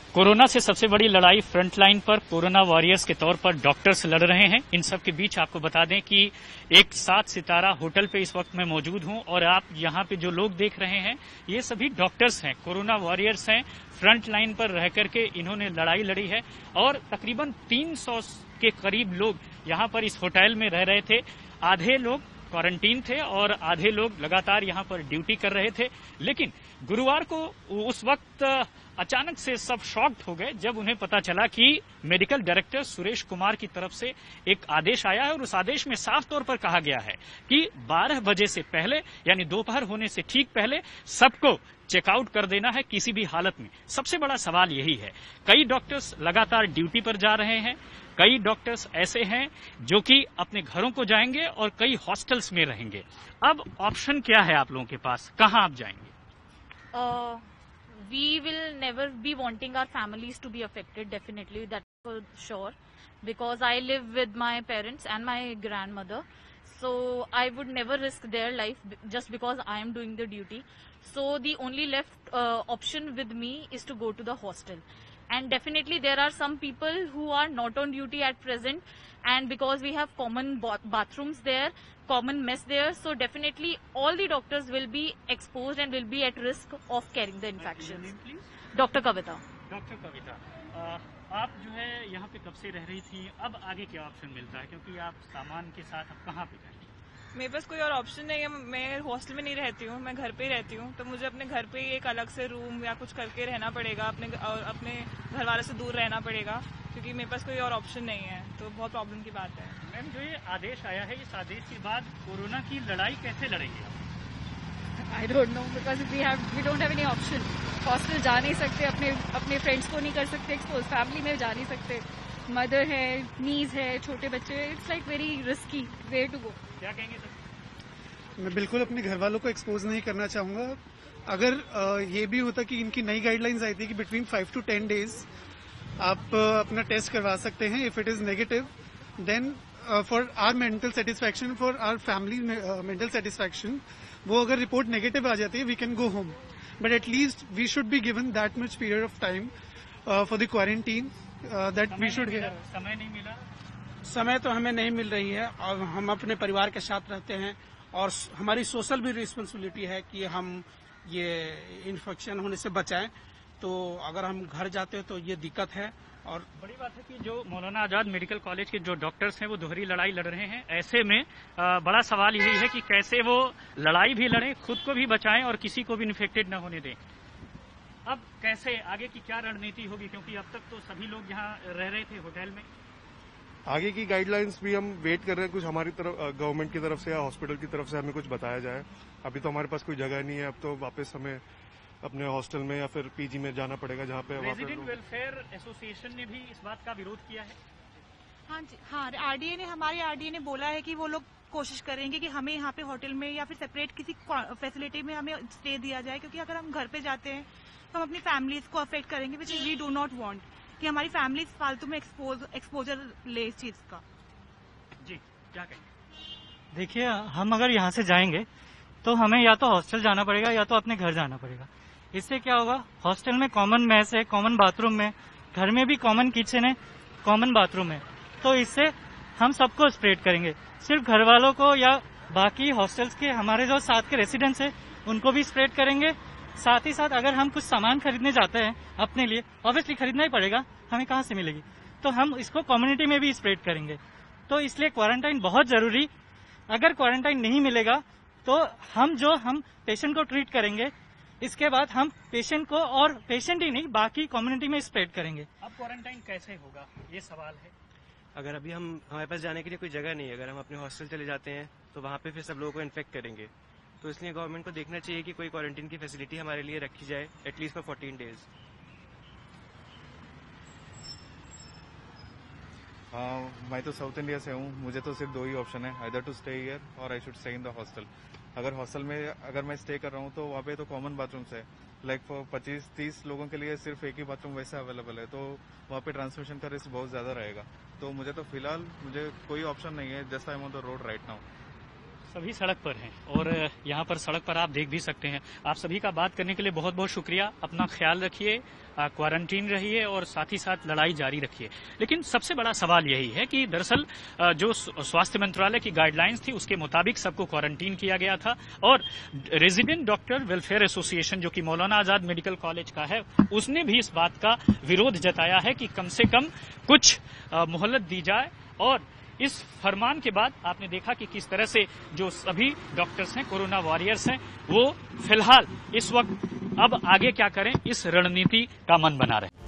Corona से सबसे बड़ी लड़ाई फ्रंटलाइन पर कोरोना वॉरियर्स के तौर पर डॉक्टर्स लड़ रहे हैं। इन सब के बीच आपको बता दें कि एक 7 सितारा होटल पे इस वक्त मैं मौजूद हूं और आप यहां पे जो लोग देख रहे हैं ये सभी डॉक्टर्स हैं, कोरोना वॉरियर्स हैं। फ्रंट लाइन पर रह करके इन्होंने लड़ाई लड़ी है और तकरीबन 300 के करीब लोग यहां पर इस होटल में रह रहे थे। आधे लोग क्वारंटीन थे और आधे लोग लगातार यहां पर ड्यूटी कर रहे थे। लेकिन गुरुवार को उस वक्त अचानक से सब शॉक्ड हो गए जब उन्हें पता चला कि मेडिकल डायरेक्टर सुरेश कुमार की तरफ से एक आदेश आया है और उस आदेश में साफ तौर पर कहा गया है कि 12 बजे से पहले यानी दोपहर होने से ठीक पहले सबको चेकआउट कर देना है किसी भी हालत में। सबसे बड़ा सवाल यही है, कई डॉक्टर्स लगातार ड्यूटी पर जा रहे हैं, कई डॉक्टर्स ऐसे हैं जो कि अपने घरों को जाएंगे और कई हॉस्टल्स में रहेंगे। अब ऑप्शन क्या है आप लोगों के पास, कहां आप जाएंगे? We will never be wanting our families to be affected, definitely, that's for sure, because I live with my parents and my grandmother, so I would never risk their life just because I am doing the duty. So the only left option with me is to go to the hostel, and definitely there are some people who are not on duty at present, and because we have common bathrooms there, common mess there, so definitely all the doctors will be exposed and will be at risk of carrying the infections. Dr. Kavita. Doctor Kavita, आप जो है यहाँ पे कब से रह रही थी, अब आगे क्या ऑप्शन मिलता है, क्योंकि आप सामान के साथ अब कहाँ पे जाएंगे? मेरे पास कोई और ऑप्शन नहीं है। मैं हॉस्टल में नहीं रहती हूँ, मैं घर पे ही रहती हूँ, तो मुझे अपने घर पे ही एक अलग से रूम या कुछ करके रहना पड़ेगा, अपने घर वाले से दूर रहना पड़ेगा, क्योंकि मेरे पास कोई और ऑप्शन नहीं है। तो बहुत प्रॉब्लम की बात है। मैम, जो ये आदेश आया है, इस आदेश के बाद कोरोना की लड़ाई कैसे लड़ेंगे आप? I don't know because we don't have any option. Hostel जा नहीं सकते, अपने फ्रेंड्स को नहीं कर सकते एक्सपोज, फैमिली में जा नहीं सकते, मदर है, नीज है, छोटे बच्चे, it's like very risky way to go. क्या कहेंगे सर? मैं बिल्कुल अपने घर वालों को एक्सपोज नहीं करना चाहूंगा। अगर ये भी होता कि इनकी नई गाइडलाइंस आई थी कि बिटवीन 5 to 10 days आप अपना टेस्ट करवा सकते हैं, if it is negative then for our mental satisfaction, for our family mental satisfaction, वो अगर रिपोर्ट नेगेटिव आ जाती है we can go home, but at least we should be given that much period of time for the quarantine that we should here. समय नहीं मिला? समय तो हमें नहीं मिल रही है और हम अपने परिवार के साथ रहते हैं और हमारी सोशल भी रिस्पॉन्सिबिलिटी है कि हम ये इन्फेक्शन होने से बचाएं। तो अगर हम घर जाते हैं तो ये दिक्कत है। और बड़ी बात है कि जो मौलाना आजाद मेडिकल कॉलेज के जो डॉक्टर्स हैं वो दोहरी लड़ाई लड़ रहे हैं। ऐसे में बड़ा सवाल यही है कि कैसे वो लड़ाई भी लड़ें, खुद को भी बचाएं और किसी को भी इन्फेक्टेड न होने दें। अब कैसे आगे की क्या रणनीति होगी, क्योंकि अब तक तो सभी लोग यहाँ रह रहे थे होटल में। आगे की गाइडलाइंस भी हम वेट कर रहे हैं, कुछ हमारी तरफ गवर्नमेंट की तरफ से या हॉस्पिटल की तरफ से हमें कुछ बताया जाए। अभी तो हमारे पास कोई जगह नहीं है, अब तो वापस हमें अपने हॉस्टल में या फिर पीजी में जाना पड़ेगा जहाँ पे। रेजिडेंट वेलफेयर एसोसिएशन ने भी इस बात का विरोध किया है। हाँ जी, हाँ, हमारे आरडीए ने बोला है कि वो लोग कोशिश करेंगे कि हमें यहाँ पे होटल में या फिर सेपरेट किसी फैसिलिटी में हमें स्टे दिया जाए, क्योंकि अगर हम घर पे जाते हैं तो हम अपनी फैमिलीज को अफेक्ट करेंगे, which we do not want कि हमारी फैमिली फालतू में एक्सपोजर ले इस चीज का। जी, क्या कहेंगे? देखिए, हम अगर यहाँ से जाएंगे तो हमें या तो हॉस्टल जाना पड़ेगा या तो अपने घर जाना पड़ेगा। इससे क्या होगा, हॉस्टल में कॉमन मेस है, कॉमन बाथरूम है, घर में भी कॉमन किचन है, कॉमन बाथरूम है, तो इससे हम सबको स्प्रेड करेंगे। सिर्फ घर वालों को या बाकी हॉस्टल्स के हमारे जो साथ के रेसिडेंट्स हैं उनको भी स्प्रेड करेंगे। साथ ही साथ अगर हम कुछ सामान खरीदने जाते हैं अपने लिए, ऑब्वियसली खरीदना ही पड़ेगा, हमें कहाँ से मिलेगी, तो हम इसको कम्युनिटी में भी स्प्रेड करेंगे। तो इसलिए क्वारंटाइन बहुत जरूरी। अगर क्वारंटाइन नहीं मिलेगा तो हम पेशेंट को ट्रीट करेंगे, इसके बाद हम पेशेंट को और पेशेंट ही नहीं बाकी कम्युनिटी में स्प्रेड करेंगे। अब क्वारंटाइन कैसे होगा, ये सवाल है। अगर अभी हमारे पास जाने के लिए कोई जगह नहीं है, अगर हम अपने हॉस्टल चले जाते हैं तो वहाँ पे फिर सब लोगों को इन्फेक्ट करेंगे, तो इसलिए गवर्नमेंट को देखना चाहिए कि कोई क्वारंटीन की फैसिलिटी हमारे लिए रखी जाए एटलीस्ट फॉर 14 days। मैं तो साउथ इंडिया से हूँ, मुझे तो सिर्फ 2 ही ऑप्शन है, आइदर टू स्टे हियर और I should stay in the hostel. अगर हॉस्टल में अगर मैं स्टे कर रहा हूँ तो वहाँ पे तो कॉमन बाथरूम्स है, लाइक फॉर 25-30 लोगों के लिए सिर्फ एक ही बाथरूम वैसे अवेलेबल है, तो वहाँ पे ट्रांसमिशन का रिस्क बहुत ज्यादा रहेगा। तो मुझे तो फिलहाल कोई ऑप्शन नहीं है, just I am on the road right now. सभी सड़क पर हैं और यहाँ पर सड़क पर आप देख भी सकते हैं। आप सभी का बात करने के लिए बहुत बहुत शुक्रिया। अपना ख्याल रखिए, क्वारंटीन रहिए और साथ ही साथ लड़ाई जारी रखिए। लेकिन सबसे बड़ा सवाल यही है कि दरअसल जो स्वास्थ्य मंत्रालय की गाइडलाइंस थी उसके मुताबिक सबको क्वारंटीन किया गया था और रेजिडेंट डॉक्टर वेलफेयर एसोसिएशन जो कि मौलाना आजाद मेडिकल कॉलेज का है उसने भी इस बात का विरोध जताया है कि कम से कम कुछ मोहलत दी जाए। और इस फरमान के बाद आपने देखा कि किस तरह से जो सभी डॉक्टर्स हैं, कोरोना वॉरियर्स हैं, वो फिलहाल इस वक्त अब आगे क्या करें इस रणनीति का मन बना रहे।